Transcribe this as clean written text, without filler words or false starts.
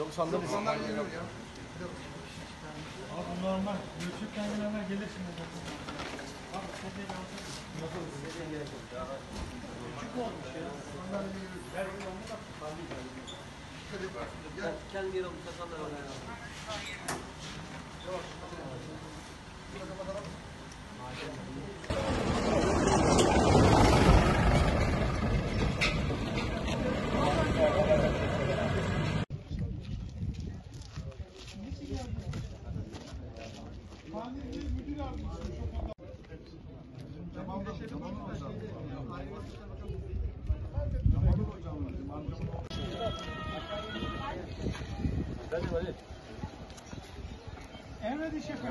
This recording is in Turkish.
90'da Abi normal. Ölçüp kendilerine gelir şimdi. Abi sedye lazım. Küçük olmuş ya. Kendi yerim sakallar oraya. Emre şefim.